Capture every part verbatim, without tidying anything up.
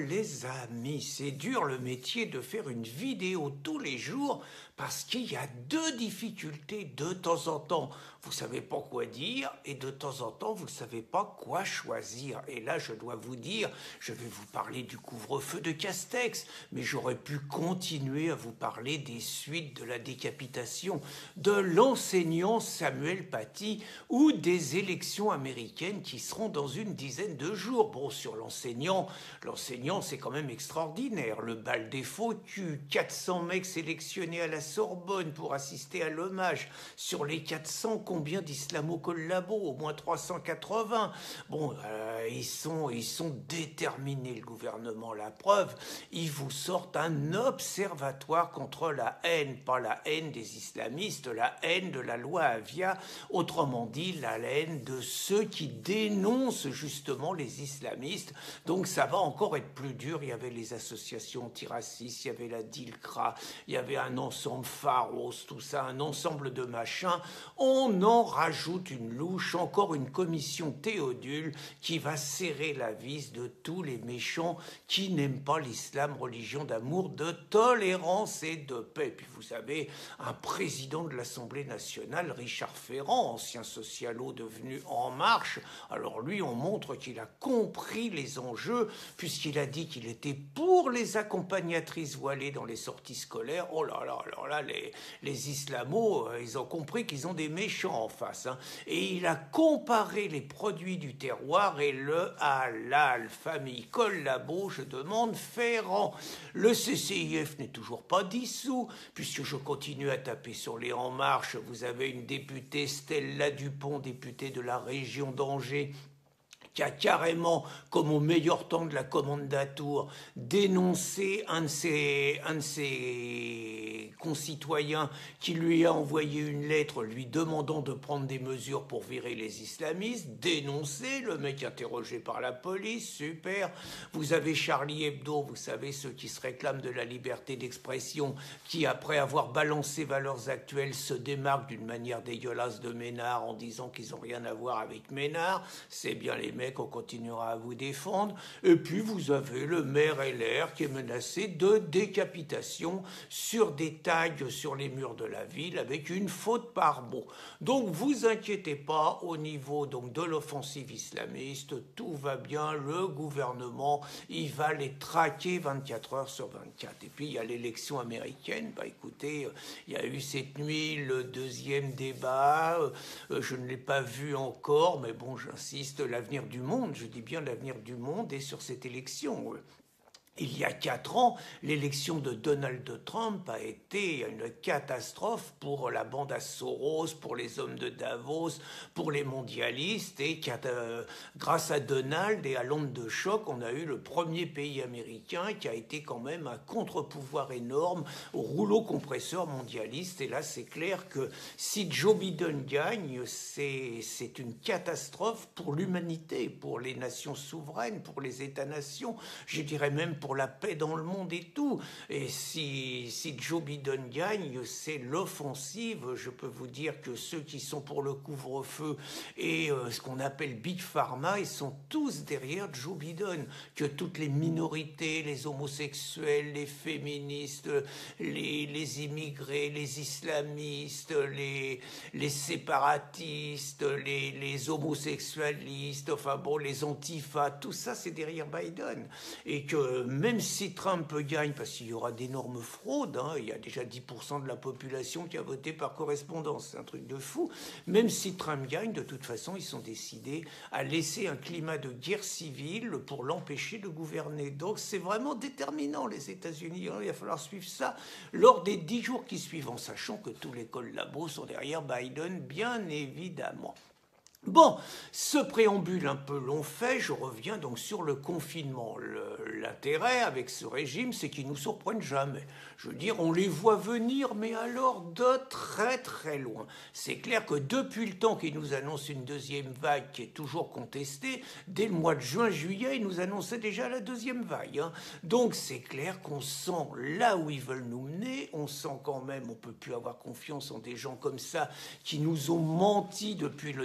les amis, c'est dur le métier de faire une vidéo tous les jours parce qu'il y a deux difficultés. De temps en temps, vous ne savez pas quoi dire et de temps en temps, vous ne savez pas quoi choisir. Et là, je dois vous dire, je vais vous parler du couvre-feu de Castex, mais j'aurais pu continuer à vous parler des suites de la décapitation de l'enseignant Samuel Paty ou des élections américaines qui seront dans une dizaine de jours. Bon, sur l'enseignant, l'enseignant, c'est quand même extraordinaire. Le bal des faux culs, quatre cents mecs sélectionnés à la Sorbonne pour assister à l'hommage. Sur les quatre cents, combien d'islamo-collabos? Au moins trois cent quatre-vingts. Bon, euh, ils sont, ils sont déterminés, le gouvernement. La preuve, ils vous sortent un observatoire contre la haine, pas la haine des islamistes, la haine de la loi Avia, autrement dit, la haine de ceux qui dénoncent justement les islamistes. Donc ça va encore être plus dur. Il y avait les associations antiracistes, il y avait la DILCRA, il y avait un ensemble Pharos, tout ça, un ensemble de machins. On en rajoute une louche, encore une commission Théodule qui va serrer la vis de tous les méchants qui n'aiment pas l'islam, religion d'amour, de tolérance et de paix. Puis vous savez, un président de l'Assemblée nationale, Richard Ferrand, ancien socialo devenu En Marche, alors lui, on montre qu'il a compris les enjeux, puisqu'il a dit qu'il était pour les accompagnatrices voilées dans les sorties scolaires. Oh là là, alors là, les, les islamos, euh, ils ont compris qu'ils ont des méchants en face. Hein. Et il a comparé les produits du terroir et le halal. Famille collabo, je demande Ferrand. Le C C I F n'est toujours pas dissous, puisque je continue à taper sur les En Marche. Vous avez une députée, Stella Dupont, députée de la région d'Angers, qui a carrément, comme au meilleur temps de la commande d'Atour, dénoncé un de ses, un de ses concitoyens qui lui a envoyé une lettre lui demandant de prendre des mesures pour virer les islamistes. Dénoncé, le mec interrogé par la police, super. Vous avez Charlie Hebdo, vous savez, ceux qui se réclament de la liberté d'expression, qui après avoir balancé Valeurs Actuelles se démarquent d'une manière dégueulasse de Ménard en disant qu'ils n'ont rien à voir avec Ménard. C'est bien les mecs, on continuera à vous défendre. Et puis vous avez le maire L R qui est menacé de décapitation sur des tags sur les murs de la ville avec une faute par mot. Donc vous inquiétez pas, au niveau donc de l'offensive islamiste, tout va bien, le gouvernement, il va les traquer vingt-quatre heures sur vingt-quatre. Et puis il y a l'élection américaine, bah écoutez, il y a eu cette nuit le deuxième débat, euh, je ne l'ai pas vu encore, mais bon, j'insiste, l'avenir du monde, je dis bien l'avenir du monde est sur cette élection. Il y a quatre ans, l'élection de Donald Trump a été une catastrophe pour la bande à Soros, pour les hommes de Davos, pour les mondialistes, et euh, grâce à Donald et à l'onde de choc, on a eu le premier pays américain qui a été quand même un contre-pouvoir énorme au rouleau compresseur mondialiste. Et là, c'est clair que si Joe Biden gagne, c'est, c'est une catastrophe pour l'humanité, pour les nations souveraines, pour les États-nations, je dirais même pour la paix dans le monde et tout. Et si, si Joe Biden gagne, c'est l'offensive. Je peux vous dire que ceux qui sont pour le couvre-feu et euh, ce qu'on appelle Big Pharma, ils sont tous derrière Joe Biden. Que toutes les minorités, les homosexuels, les féministes, les, les immigrés, les islamistes, les, les séparatistes, les, les homosexualistes, enfin bon, les antifas, tout ça c'est derrière Biden. Et que même si Trump gagne, parce qu'il y aura d'énormes fraudes, hein, il y a déjà dix pour cent de la population qui a voté par correspondance, c'est un truc de fou, même si Trump gagne, de toute façon, ils sont décidés à laisser un climat de guerre civile pour l'empêcher de gouverner. Donc c'est vraiment déterminant, les États-Unis, hein, il va falloir suivre ça lors des dix jours qui suivent, en sachant que tous les collabos sont derrière Biden, bien évidemment. Bon, ce préambule un peu long fait, je reviens donc sur le confinement. Le, l'intérêt avec ce régime, c'est qu'ils ne nous surprennent jamais. Je veux dire, on les voit venir, mais alors de très très loin. C'est clair que depuis le temps qu'ils nous annoncent une deuxième vague qui est toujours contestée, dès le mois de juin-juillet, ils nous annonçaient déjà la deuxième vague. Hein. Donc c'est clair qu'on sent là où ils veulent nous mener, on sent quand même, on ne peut plus avoir confiance en des gens comme ça qui nous ont menti depuis le départ.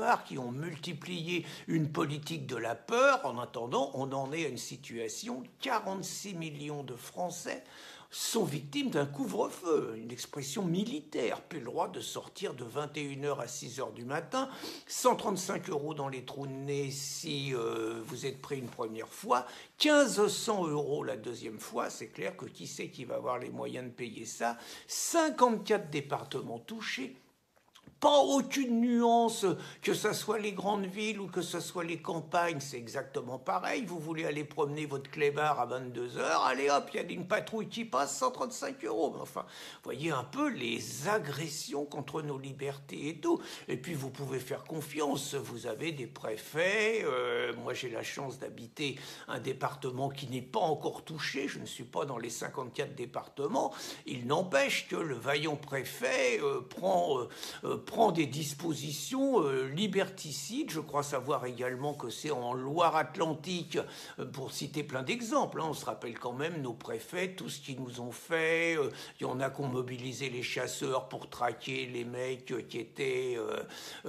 clébards qui ont multiplié une politique de la peur. En attendant, on en est à une situation, quarante-six millions de Français sont victimes d'un couvre-feu, une expression militaire, plus le droit de sortir de vingt et une heures à six heures du matin, cent trente-cinq euros dans les trous de nez si euh, vous êtes pris une première fois, quinze cents euros la deuxième fois, c'est clair que qui c'est qui va avoir les moyens de payer ça, cinquante-quatre départements touchés, pas aucune nuance, que ce soit les grandes villes ou que ce soit les campagnes, c'est exactement pareil. Vous voulez aller promener votre clébard à vingt-deux heures, allez hop, il y a une patrouille qui passe, cent trente-cinq euros. Mais enfin, voyez un peu les agressions contre nos libertés et tout. Et puis vous pouvez faire confiance, vous avez des préfets. Euh, moi j'ai la chance d'habiter un département qui n'est pas encore touché, je ne suis pas dans les cinquante-quatre départements. Il n'empêche que le vaillant préfet euh, prend... Euh, euh, prend des dispositions euh, liberticides. Je crois savoir également que c'est en Loire-Atlantique, euh, pour citer plein d'exemples. Hein, on se rappelle quand même nos préfets, tout ce qu'ils nous ont fait. Il euh, y en a qui ont mobilisé les chasseurs pour traquer les mecs qui étaient, euh,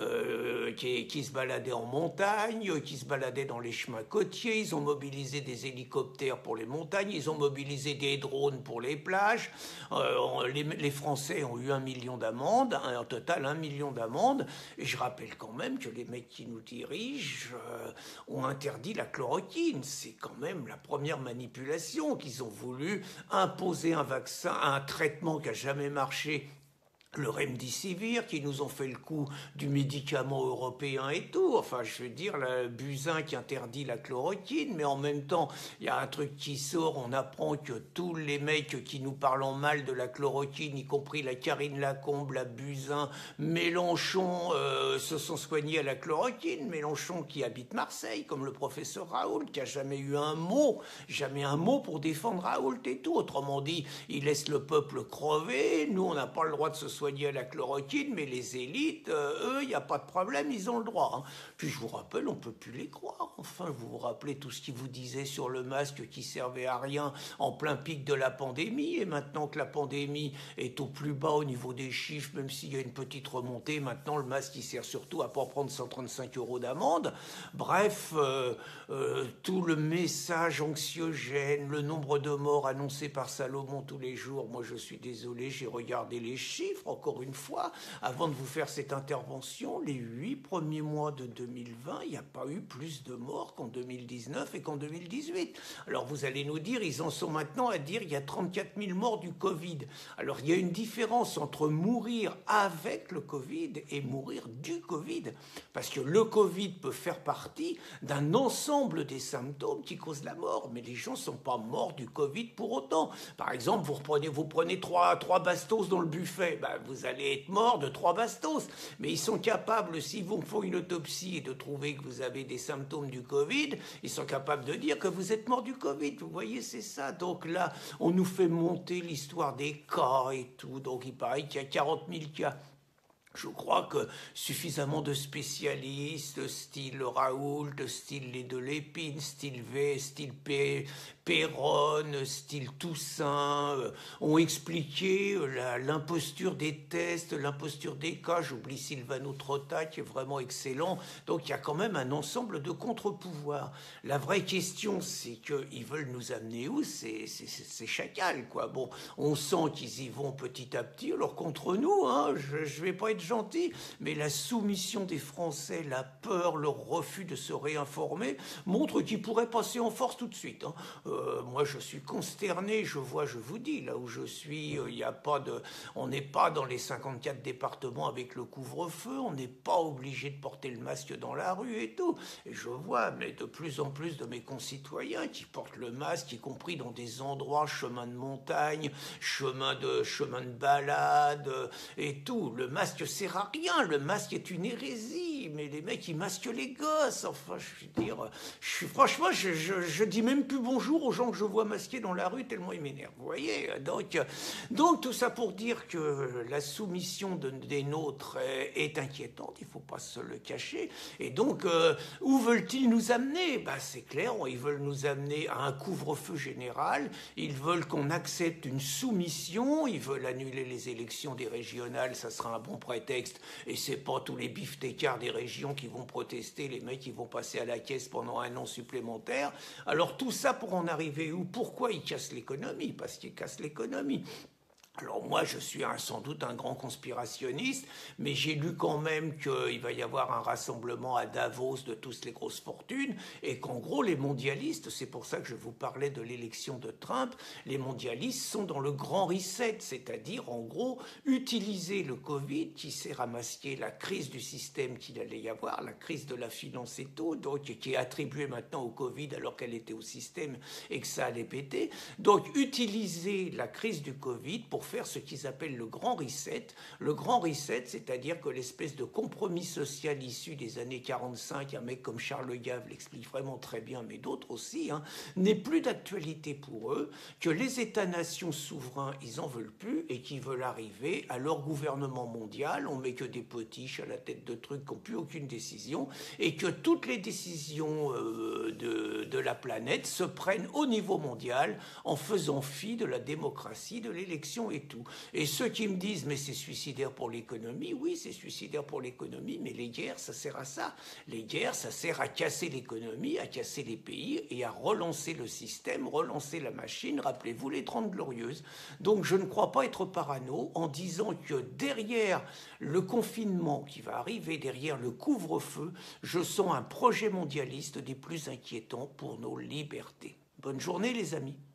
euh, qui, qui se baladaient en montagne, qui se baladaient dans les chemins côtiers. Ils ont mobilisé des hélicoptères pour les montagnes. Ils ont mobilisé des drones pour les plages. Euh, les, les Français ont eu un million d'amendes, en total un million d'amendes, et je rappelle quand même que les mecs qui nous dirigent euh, ont interdit la chloroquine. C'est quand même la première manipulation qu'ils ont voulu imposer un vaccin, un traitement qui n'a jamais marché, le remdesivir, qui nous ont fait le coup du médicament européen et tout. Enfin, je veux dire, le Buzyn qui interdit la chloroquine, mais en même temps, il y a un truc qui sort, on apprend que tous les mecs qui nous parlent en mal de la chloroquine, y compris la Karine Lacombe, la Buzyn, Mélenchon, euh, se sont soignés à la chloroquine. Mélenchon qui habite Marseille, comme le professeur Raoult, qui a jamais eu un mot, jamais un mot pour défendre Raoult et tout. Autrement dit, il laisse le peuple crever, nous, on n'a pas le droit de se soigner soigner à la chloroquine, mais les élites, euh, eux, il n'y a pas de problème, ils ont le droit. Hein. Puis je vous rappelle, on ne peut plus les croire. Enfin, vous vous rappelez tout ce qu'ils vous disaient sur le masque qui servait à rien en plein pic de la pandémie, et maintenant que la pandémie est au plus bas au niveau des chiffres, même s'il y a une petite remontée, maintenant le masque il sert surtout à ne pas prendre cent trente-cinq euros d'amende. Bref, euh, euh, tout le message anxiogène, le nombre de morts annoncé par Salomon tous les jours, moi je suis désolé, j'ai regardé les chiffres, encore une fois, avant de vous faire cette intervention, les huit premiers mois de deux mille vingt, il n'y a pas eu plus de morts qu'en deux mille dix-neuf et qu'en deux mille dix-huit. Alors vous allez nous dire, ils en sont maintenant à dire qu'il y a trente-quatre mille morts du Covid. Alors il y a une différence entre mourir avec le Covid et mourir du Covid. Parce que le Covid peut faire partie d'un ensemble des symptômes qui causent la mort. Mais les gens ne sont pas morts du Covid pour autant. Par exemple, vous, reprenez, vous prenez trois, trois bastos dans le buffet. Ben, vous allez être mort de trois bastos. Mais ils sont capables, s'ils vous font une autopsie et de trouver que vous avez des symptômes du Covid, ils sont capables de dire que vous êtes mort du Covid. Vous voyez, c'est ça. Donc là, on nous fait monter l'histoire des cas et tout. Donc il paraît qu'il y a quarante mille cas. Je crois que suffisamment de spécialistes, style Raoult, style Les de Lépine, style V, style P, Péronne, style Toussaint, euh, ont expliqué la, l'imposture des tests, l'imposture des cas. J'oublie Silvano Trotta qui est vraiment excellent. Donc il y a quand même un ensemble de contre-pouvoirs. La vraie question, c'est qu'ils veulent nous amener où? C'est, c'est, c'est chacal, quoi. Bon, on sent qu'ils y vont petit à petit. Alors contre nous, hein, je ne vais pas être gentil, mais la soumission des Français, la peur, leur refus de se réinformer montre qu'ils pourraient passer en force tout de suite. Hein. Euh, moi, je suis consterné, je vois, je vous dis, là où je suis, il euh, y a pas de, on n'est pas dans les cinquante-quatre départements avec le couvre-feu, on n'est pas obligé de porter le masque dans la rue et tout. Et je vois, mais de plus en plus de mes concitoyens qui portent le masque, y compris dans des endroits, chemins de montagne, chemins de, chemin de balade euh, et tout. Le masque sert à rien, le masque est une hérésie, mais les mecs ils masquent les gosses. Enfin, je veux dire, je suis franchement, je, je, je dis même plus bonjour bonjour aux gens que je vois masqués dans la rue tellement ils m'énervent. Vous voyez, donc, donc tout ça pour dire que la soumission de, des nôtres est, est inquiétante, il ne faut pas se le cacher. Et donc, euh, où veulent-ils nous amener? Ben, c'est clair, ils veulent nous amener à un couvre-feu général, ils veulent qu'on accepte une soumission, ils veulent annuler les élections des régionales, ça sera un bon prétexte, et c'est pas tous les beefsteakers des régions qui vont protester, les mecs qui vont passer à la caisse pendant un an supplémentaire. Alors tout ça pour en arriver où? Pourquoi ils cassent l'économie? Parce qu'ils cassent l'économie. Alors moi, je suis un, sans doute un grand conspirationniste, mais j'ai lu quand même qu'il va y avoir un rassemblement à Davos de toutes les grosses fortunes, et qu'en gros, les mondialistes, c'est pour ça que je vous parlais de l'élection de Trump, les mondialistes sont dans le grand reset, c'est-à-dire en gros, utiliser le Covid qui sert à masquer la crise du système qu'il allait y avoir, la crise de la finance et tout, donc qui est attribuée maintenant au Covid alors qu'elle était au système et que ça allait péter. Donc utiliser la crise du Covid pour faire ce qu'ils appellent le grand reset. Le grand reset, c'est-à-dire que l'espèce de compromis social issu des années quarante-cinq, un mec comme Charles Le Gave l'explique vraiment très bien, mais d'autres aussi, hein, n'est plus d'actualité pour eux, que les États-nations souverains, ils en veulent plus et qu'ils veulent arriver à leur gouvernement mondial. On met que des potiches à la tête de trucs qui n'ont plus aucune décision et que toutes les décisions euh, de, de la planète se prennent au niveau mondial en faisant fi de la démocratie, de l'élection et tout. Et ceux qui me disent mais c'est suicidaire pour l'économie, oui c'est suicidaire pour l'économie, mais les guerres ça sert à ça. Les guerres ça sert à casser l'économie, à casser les pays et à relancer le système, relancer la machine. Rappelez-vous les Trente Glorieuses. Donc je ne crois pas être parano en disant que derrière le confinement qui va arriver, derrière le couvre-feu, je sens un projet mondialiste des plus inquiétants pour nos libertés. Bonne journée les amis.